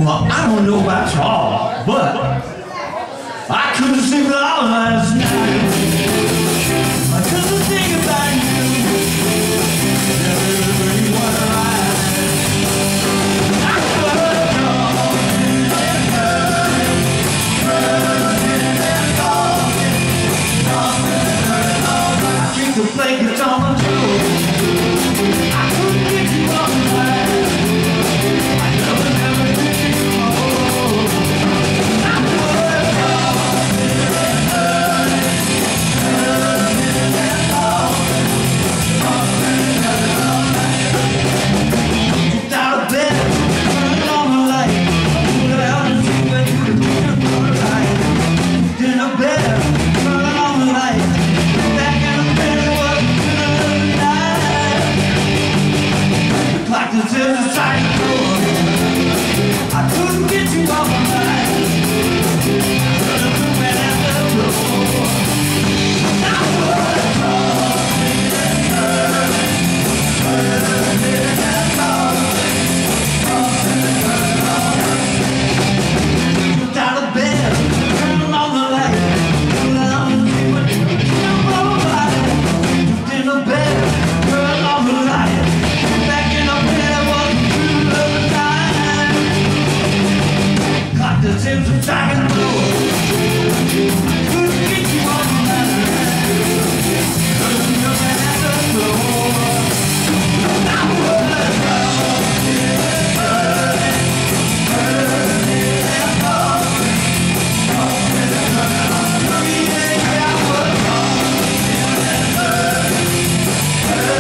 Well, I don't know about y'all, but I couldn't sleep at all last night. I couldn't think about you. Everybody wanna ride. I couldn't go. I think the flake is on the floor. I couldn't get you off the line. I never did you before. I couldn't go. Get out of bed, turn on the light. Put out the TV where you can do the light. Get in the bed, turn on the light. Back in the bed, it was the night. The clock is in the side door. I couldn't get you off my mind. Couldn't move it at the floor. I couldn't go. Get out of bed, turn on the light. Put out the TV where you can do the light. Get in the bed, turn on the light. Back in the bed, it was the night. Clock that seems to tag and blow. Couldn't get you on the line. Couldn't look at the floor. I couldn't go.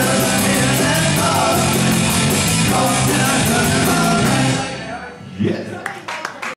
Yeah.